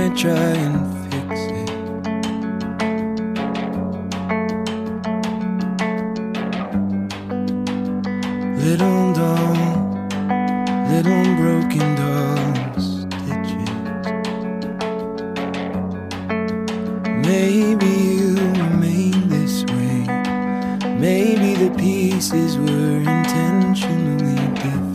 try and fix it. Little doll, little broken doll stitches. Maybe you were made this way. Maybe the pieces were intentionally different.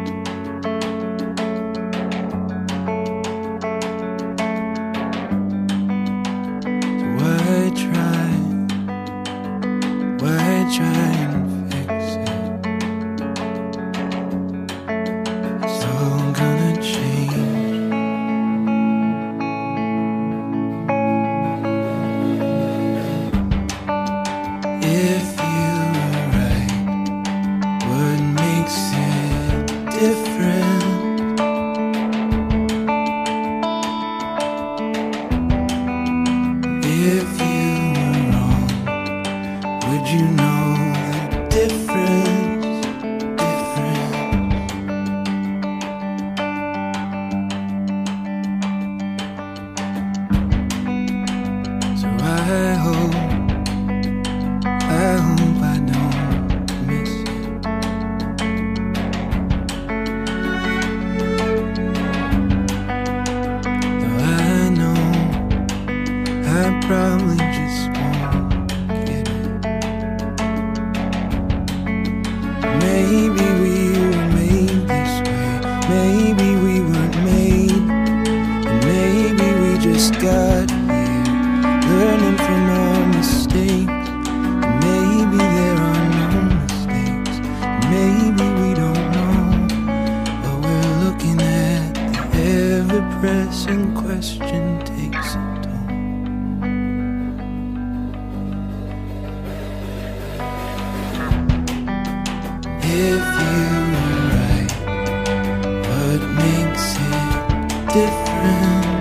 Why try and fix it? It's all gonna change. If you were right, what makes it different? If you were wrong, would you know the difference? So I hope I don't miss it. Though I know I probably just won't get it. Maybe we were made this way. Maybe we weren't made. And maybe we just got here, learning from our mistakes. And maybe there are no mistakes. Maybe we don't know, but we're looking at the ever-pressing question takes a toll. If you were right, what makes it different?